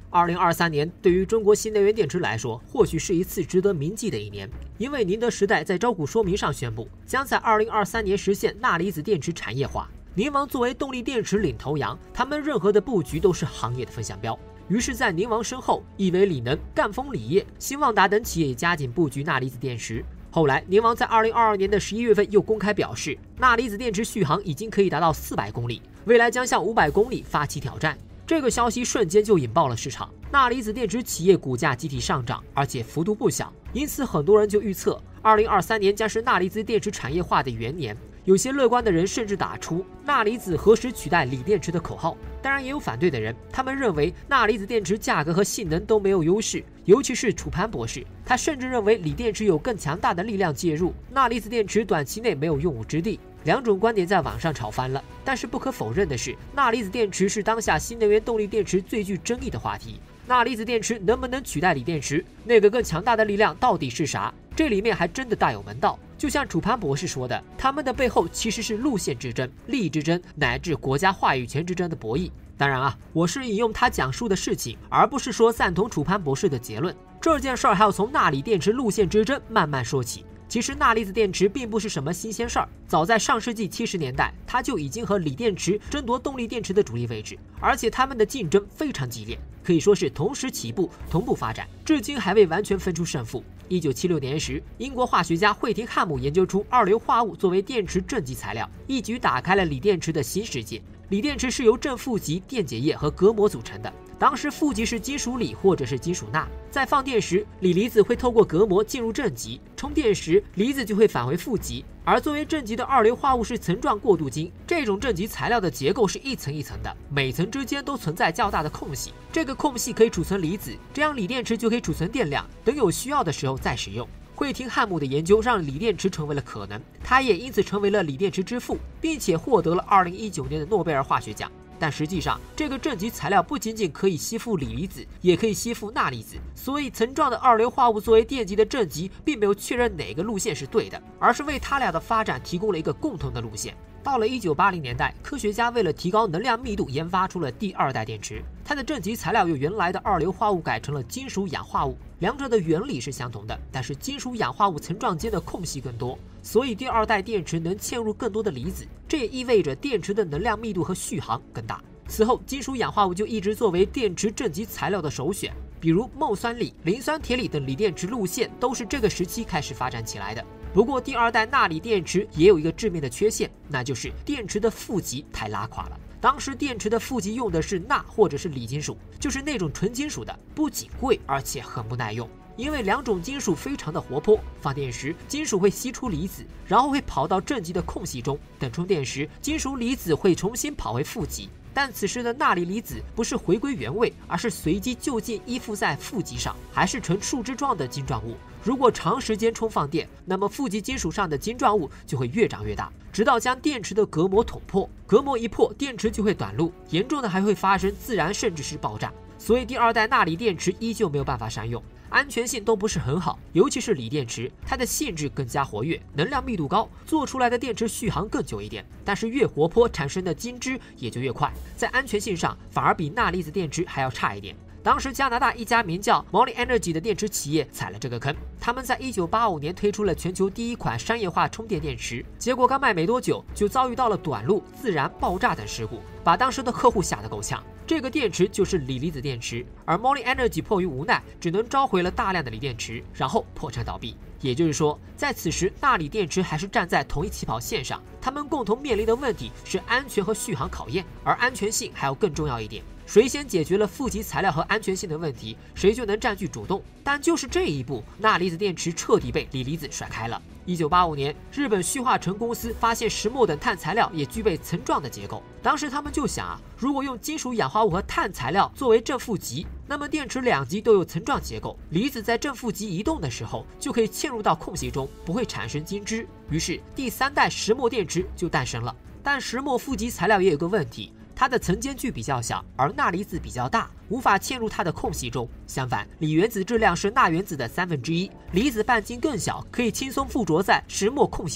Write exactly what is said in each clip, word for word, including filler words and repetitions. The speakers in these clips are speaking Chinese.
二零二三年对于中国新能源电池来说，或许是一次值得铭记的一年，因为宁德时代在招股说明上宣布，将在二零二三年实现钠离子电池产业化。宁王作为动力电池领头羊，他们任何的布局都是行业的风向标。于是，在宁王身后，亿纬锂能、赣锋锂业、新旺达等企业也加紧布局钠离子电池。后来，宁王在二零二二年的十一月份又公开表示，钠离子电池续航已经可以达到四百公里，未来将向五百公里发起挑战。这个消息瞬间就引爆了市场，钠离子电池企业股价集体上涨，而且幅度不小。因此，很多人就预测，二零二三年将是钠离子电池产业化的元年。有些乐观的人甚至打出“钠离子何时取代锂电池”的口号。当然，也有反对的人，他们认为钠离子电池价格和性能都没有优势，尤其是楚潘博士，他甚至认为锂电池有更强大的力量介入，钠离子电池短期内没有用武之地。两种观点在网上吵翻了，但是不可否认的是，钠离子电池是当下新能源动力电池最具争议的话题。钠离子电池能不能取代锂电池？那个更强大的力量到底是啥？这里面还真的大有门道。就像楚潘博士说的，他们的背后其实是路线之争、利益之争，乃至国家话语权之争的博弈。当然啊，我是引用他讲述的事情，而不是说赞同楚潘博士的结论。这件事儿还要从钠锂电池路线之争慢慢说起。其实钠离子电池并不是什么新鲜事儿，早在上世纪七十年代，它就已经和锂电池争夺动力电池的主力位置，而且它们的竞争非常激烈，可以说是同时起步、同步发展，至今还未完全分出胜负。一九七六年时，英国化学家惠廷汉姆研究出二硫化物作为电池正极材料，一举打开了锂电池的新世界。锂电池是由正负极、电解液和隔膜组成的。当时负极是金属锂或者是金属钠，在放电时，锂离子会透过隔膜进入正极，充电时离子就会返回负极。而作为正极的二硫化物是层状过渡晶，这种正极材料的结构是一层一层的，每层之间都存在较大的空隙，这个空隙可以储存离子，这样锂电池就可以储存电量，等有需要的时候再使用。惠廷汉姆的研究让锂电池成为了可能，他也因此成为了锂电池之父，并且获得了二零一九年的诺贝尔化学奖。但实际上，这个正极材料不仅仅可以吸附锂离子，也可以吸附钠离子，所以层状的二硫化物作为电极的正极，并没有确认哪个路线是对的，而是为它俩的发展提供了一个共同的路线。到了一九八零年代，科学家为了提高能量密度，研发出了第二代电池。它的正极材料由原来的二硫化物改成了金属氧化物，两者的原理是相同的，但是金属氧化物层状间的空隙更多，所以第二代电池能嵌入更多的离子，这也意味着电池的能量密度和续航更大。此后，金属氧化物就一直作为电池正极材料的首选，比如锰酸锂、磷酸铁锂等锂电池路线都是这个时期开始发展起来的。不过，第二代钠锂电池也有一个致命的缺陷，那就是电池的负极太拉垮了。当时电池的负极用的是钠或者是锂金属，就是那种纯金属的，不仅贵，而且很不耐用。因为两种金属非常的活泼，放电时金属会吸出离子，然后会跑到正极的空隙中，等充电时金属离子会重新跑回负极。但此时的钠锂离子不是回归原位，而是随机就近依附在负极上，还是呈树枝状的晶状物。如果长时间充放电，那么负极金属上的晶状物就会越长越大，直到将电池的隔膜捅破。隔膜一破，电池就会短路，严重的还会发生自燃甚至是爆炸。所以第二代钠锂电池依旧没有办法善用，安全性都不是很好，尤其是锂电池，它的性质更加活跃，能量密度高，做出来的电池续航更久一点，但是越活泼产生的晶汁也就越快，在安全性上反而比钠离子电池还要差一点。当时加拿大一家名叫 Molly Energy 的电池企业踩了这个坑，他们在一九八五年推出了全球第一款商业化充电电池，结果刚卖没多久就遭遇到了短路、自燃、爆炸等事故，把当时的客户吓得够呛。这个电池就是锂离子电池，而 Molly Energy 迫于无奈，只能召回了大量的锂电池，然后破产倒闭。也就是说，在此时钠锂电池还是站在同一起跑线上，他们共同面临的问题是安全和续航考验，而安全性还要更重要一点。谁先解决了负极材料和安全性的问题，谁就能占据主动。但就是这一步，钠离子电池彻底被锂离子甩开了。一九八五年，日本旭化成公司发现石墨等碳材料也具备层状的结构。当时他们就想啊，如果用金属氧化物和碳材料作为正负极，那么电池两极都有层状结构，离子在正负极移动的时候就可以嵌入到空隙中，不会产生晶汁。于是第三代石墨电池就诞生了。但石墨负极材料也有个问题，它的层间距比较小，而钠离子比较大，无法嵌入它的空隙中。相反，锂原子质量是钠原子的三分之一，离子半径更小，可以轻松附着在石墨空隙上。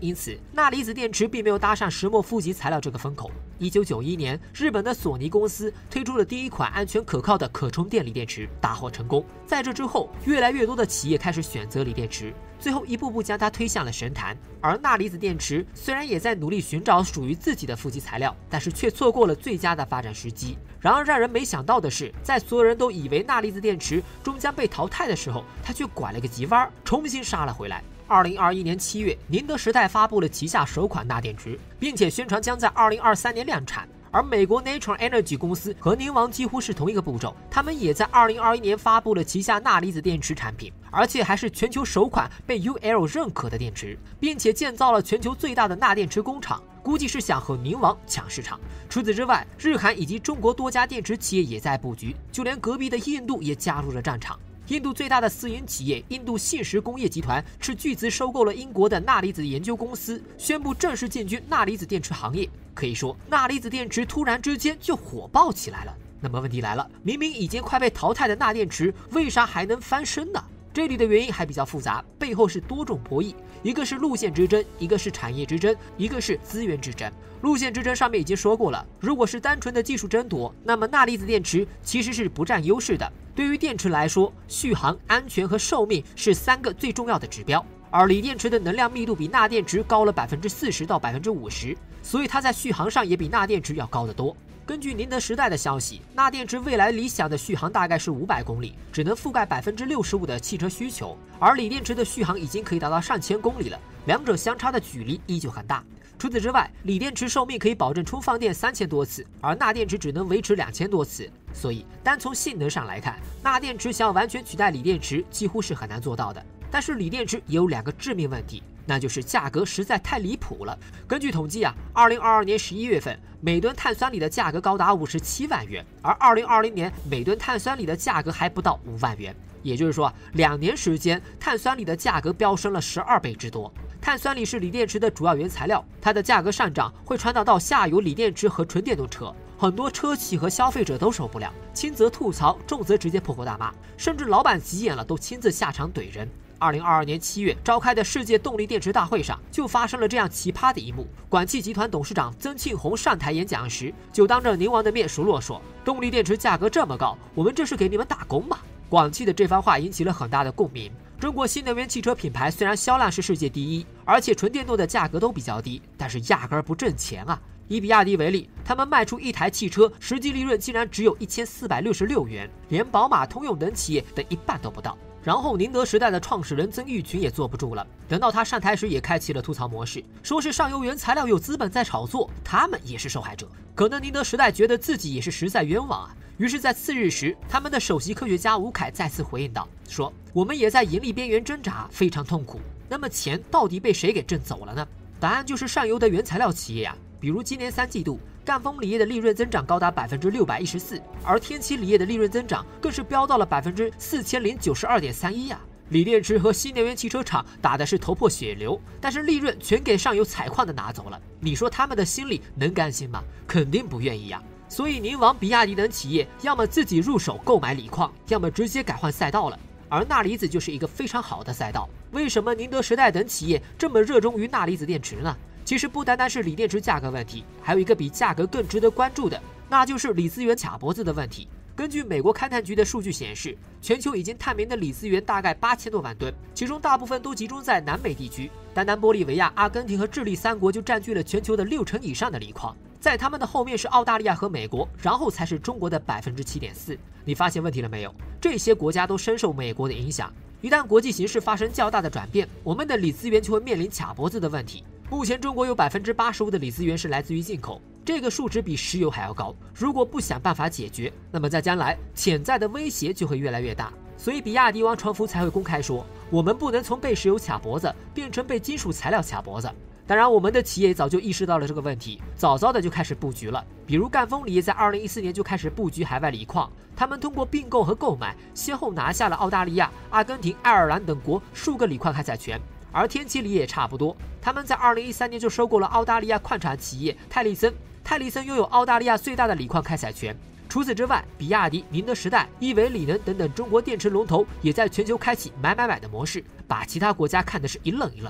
因此钠离子电池并没有搭上石墨负极材料这个风口。一九九一年，日本的索尼公司推出了第一款安全可靠的可充电锂电池，大获成功。在这之后，越来越多的企业开始选择锂电池，最后一步步将它推向了神坛。而钠离子电池虽然也在努力寻找属于自己的负极材料，但是却错过了最佳的发展时机。然而让人没想到的是，在所有人都以为钠离子电池终将被淘汰的时候，它却拐了个急弯，重新杀了回来。二零二一年七月，宁德时代发布了旗下首款钠电池，并且宣传将在二零二三年量产。而美国 Nature Energy 公司和宁王几乎是同一个步骤，他们也在二零二一年发布了旗下钠离子电池产品，而且还是全球首款被 U L 认可的电池，并且建造了全球最大的钠电池工厂，估计是想和宁王抢市场。除此之外，日韩以及中国多家电池企业也在布局，就连隔壁的印度也加入了战场。印度最大的私营企业印度信实工业集团斥巨资收购了英国的钠离子研究公司，宣布正式进军钠离子电池行业。可以说，钠离子电池突然之间就火爆起来了。那么问题来了，明明已经快被淘汰的钠电池，为啥还能翻身呢？这里的原因还比较复杂，背后是多种博弈，一个是路线之争，一个是产业之争，一个是资源之争。路线之争上面已经说过了，如果是单纯的技术争夺，那么钠离子电池其实是不占优势的。对于电池来说，续航、安全和寿命是三个最重要的指标。而锂电池的能量密度比钠电池高了百分之四十到百分之五十，所以它在续航上也比钠电池要高得多。根据宁德时代的消息，钠电池未来理想的续航大概是五百公里，只能覆盖百分之六十五的汽车需求，而锂电池的续航已经可以达到上千公里了，两者相差的距离依旧很大。除此之外，锂电池寿命可以保证充放电三千多次，而钠电池只能维持两千多次。所以，单从性能上来看，钠电池想要完全取代锂电池几乎是很难做到的。但是锂电池也有两个致命问题，那就是价格实在太离谱了。根据统计啊，二零二二年十一月份，每吨碳酸锂的价格高达五十七万元，而二零二零年每吨碳酸锂的价格还不到五万元。也就是说，两年时间，碳酸锂的价格飙升了十二倍之多。碳酸锂是锂电池的主要原材料，它的价格上涨会传导到下游锂电池和纯电动车，很多车企和消费者都受不了，轻则吐槽，重则直接破口大骂，甚至老板急眼了都亲自下场怼人。二零二二年七月召开的世界动力电池大会上，就发生了这样奇葩的一幕。广汽集团董事长曾庆红上台演讲时，就当着宁王的面数落说：“动力电池价格这么高，我们这是给你们打工吗？”广汽的这番话引起了很大的共鸣。中国新能源汽车品牌虽然销量是世界第一，而且纯电动的价格都比较低，但是压根儿不挣钱啊。以比亚迪为例，他们卖出一台汽车，实际利润竟然只有一千四百六十六元，连宝马、通用等企业的一半都不到。然后宁德时代的创始人曾毓群也坐不住了，等到他上台时也开启了吐槽模式，说是上游原材料有资本在炒作，他们也是受害者。可能宁德时代觉得自己也是实在冤枉啊，于是在次日时，他们的首席科学家吴凯再次回应道，说我们也在盈利边缘挣扎，非常痛苦。那么钱到底被谁给挣走了呢？答案就是上游的原材料企业啊，比如今年三季度，赣锋锂业的利润增长高达百分之六百一十四，而天齐锂业的利润增长更是飙到了百分之四千零九十二点三一啊！锂电池和新能源汽车厂打的是头破血流，但是利润全给上游采矿的拿走了，你说他们的心里能甘心吗？肯定不愿意呀、啊。所以宁王、比亚迪等企业要么自己入手购买锂矿，要么直接改换赛道了。而钠离子就是一个非常好的赛道。为什么宁德时代等企业这么热衷于钠离子电池呢？其实不单单是锂电池价格问题，还有一个比价格更值得关注的，那就是锂资源卡脖子的问题。根据美国勘探局的数据显示，全球已经探明的锂资源大概八千多万吨，其中大部分都集中在南美地区，单单玻利维亚、阿根廷和智利三国就占据了全球的六成以上的锂矿。在他们的后面是澳大利亚和美国，然后才是中国的百分之七点四。你发现问题了没有？这些国家都深受美国的影响。一旦国际形势发生较大的转变，我们的锂资源就会面临卡脖子的问题。目前中国有百分之八十五的锂资源是来自于进口，这个数值比石油还要高。如果不想办法解决，那么在将来潜在的威胁就会越来越大。所以比亚迪王传福才会公开说，我们不能从被石油卡脖子变成被金属材料卡脖子。当然，我们的企业早就意识到了这个问题，早早的就开始布局了。比如赣锋锂业在二零一四年就开始布局海外锂矿，他们通过并购和购买，先后拿下了澳大利亚、阿根廷、爱尔兰等国数个锂矿开采权。而天齐锂也差不多，他们在二零一三年就收购了澳大利亚矿产企业泰利森，泰利森拥有澳大利亚最大的锂矿开采权。除此之外，比亚迪、宁德时代、亿维锂能等等中国电池龙头也在全球开启买买买的模式，把其他国家看的是一愣一愣的。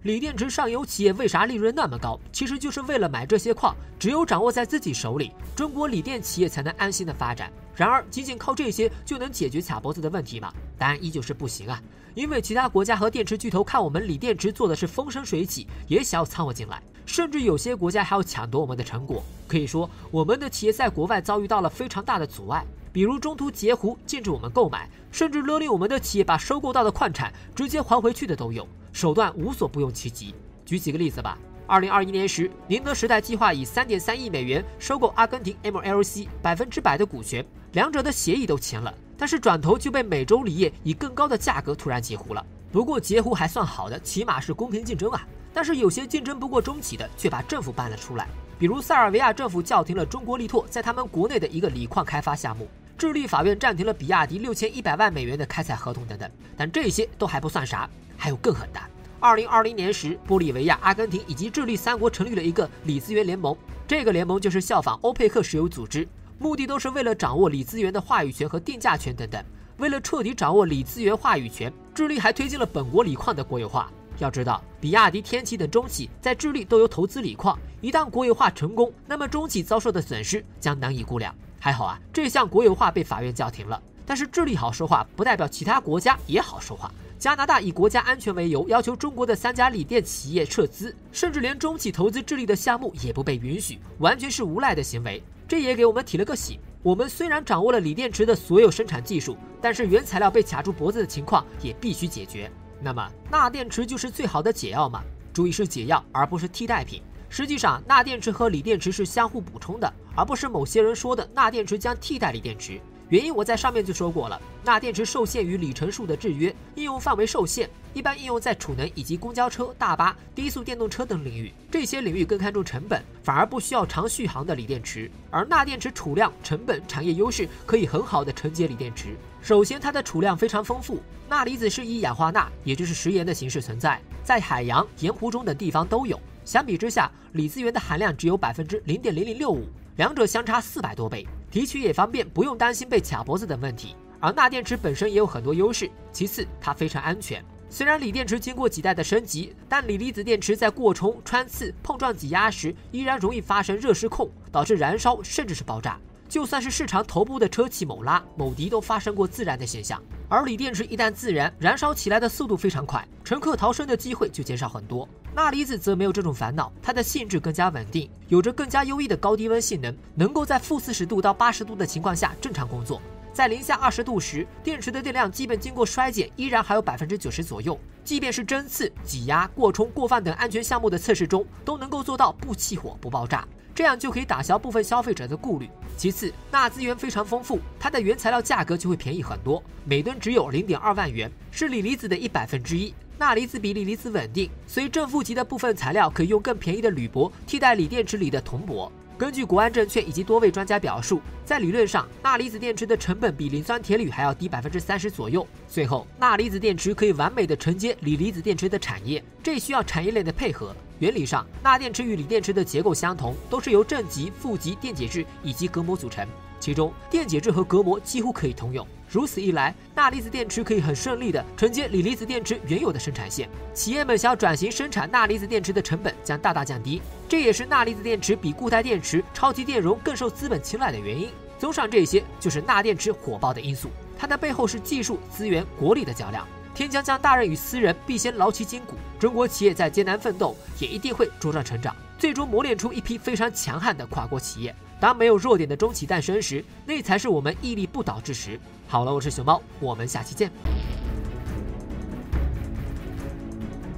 锂电池上游企业为啥利润那么高？其实就是为了买这些矿，只有掌握在自己手里，中国锂电企业才能安心的发展。然而，仅仅靠这些就能解决卡脖子的问题吗？答案依旧是不行啊！因为其他国家和电池巨头看我们锂电池做的是风生水起，也想要掺和进来，甚至有些国家还要抢夺我们的成果。可以说，我们的企业在国外遭遇到了非常大的阻碍，比如中途截胡禁止我们购买，甚至勒令我们的企业把收购到的矿产直接还回去的都有。手段无所不用其极。举几个例子吧。二零二一年时，宁德时代计划以 三点三亿美元收购阿根廷 M L C 百分之百的股权，两者的协议都签了，但是转头就被美洲锂业以更高的价格突然截胡了。不过截胡还算好的，起码是公平竞争啊。但是有些竞争不过中企的，却把政府搬了出来，比如塞尔维亚政府叫停了中国力拓在他们国内的一个锂矿开发项目，智利法院暂停了比亚迪六千一百万美元的开采合同等等。但这些都还不算啥，还有更狠的。二零二零年时，玻利维亚、阿根廷以及智利三国成立了一个锂资源联盟，这个联盟就是效仿欧佩克石油组织，目的都是为了掌握锂资源的话语权和定价权等等。为了彻底掌握锂资源话语权，智利还推进了本国锂矿的国有化。要知道，比亚迪、天齐等中企在智利都有投资锂矿，一旦国有化成功，那么中企遭受的损失将难以估量。还好啊，这项国有化被法院叫停了。但是智利好说话，不代表其他国家也好说话。加拿大以国家安全为由，要求中国的三家锂电企业撤资，甚至连中企投资智利的项目也不被允许，完全是无赖的行为。这也给我们提了个醒：我们虽然掌握了锂电池的所有生产技术，但是原材料被卡住脖子的情况也必须解决。那么，钠电池就是最好的解药吗？注意是解药，而不是替代品。实际上，钠电池和锂电池是相互补充的，而不是某些人说的钠电池将替代锂电池。原因我在上面就说过了，钠电池受限于里程数的制约，应用范围受限，一般应用在储能以及公交车、大巴、低速电动车等领域。这些领域更看重成本，反而不需要长续航的锂电池。而钠电池储量、成本、产业优势可以很好的承接锂电池。首先，它的储量非常丰富，钠离子是以氧化钠，也就是食盐的形式存在，在海洋、盐湖中等地方都有。相比之下，锂资源的含量只有 百分之零点零零六五， 两者相差四百多倍，提取也方便，不用担心被卡脖子等问题。而钠电池本身也有很多优势，其次它非常安全。虽然锂电池经过几代的升级，但锂离子电池在过充、穿刺、碰撞挤压时，依然容易发生热失控，导致燃烧甚至是爆炸。就算是市场头部的车企某拉、某迪都发生过自燃的现象。而锂电池一旦自燃，燃烧起来的速度非常快，乘客逃生的机会就减少很多。钠离子则没有这种烦恼，它的性质更加稳定，有着更加优异的高低温性能，能够在负四十度到八十度的情况下正常工作。在零下二十度时，电池的电量基本经过衰减，依然还有 百分之九十 左右。即便是针刺、挤压、过充、过放等安全项目的测试中，都能够做到不起火、不爆炸。这样就可以打消部分消费者的顾虑。其次，钠资源非常丰富，它的原材料价格就会便宜很多，每吨只有 零点二万元，是锂离子的一百分之一。钠离子比锂离子稳定，所以正负极的部分材料可以用更便宜的铝箔替代锂电池里的铜箔。根据国安证券以及多位专家表述，在理论上，钠离子电池的成本比磷酸铁铝还要低 百分之三十 左右。最后，钠离子电池可以完美的承接锂离子电池的产业，这需要产业链的配合。原理上，钠电池与锂电池的结构相同，都是由正极、负极电解质以及隔膜组成，其中电解质和隔膜几乎可以通用。如此一来，钠离子电池可以很顺利地承接锂离子电池原有的生产线，企业们想要转型生产钠离子电池的成本将大大降低，这也是钠离子电池比固态电池、超级电容更受资本青睐的原因。综上这些，就是钠电池火爆的因素，它的背后是技术、资源、国力的较量。天将降大任于斯人，必先劳其筋骨。中国企业在艰难奋斗，也一定会茁壮成长，最终磨练出一批非常强悍的跨国企业。当没有弱点的中企诞生时，那才是我们屹立不倒之时。好了，我是熊猫，我们下期见。